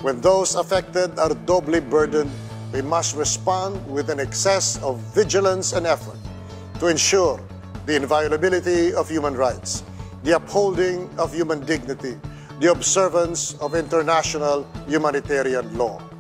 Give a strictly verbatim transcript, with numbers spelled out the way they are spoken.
When those affected are doubly burdened, we must respond with an excess of vigilance and effort to ensure the inviolability of human rights, the upholding of human dignity, the observance of international humanitarian law.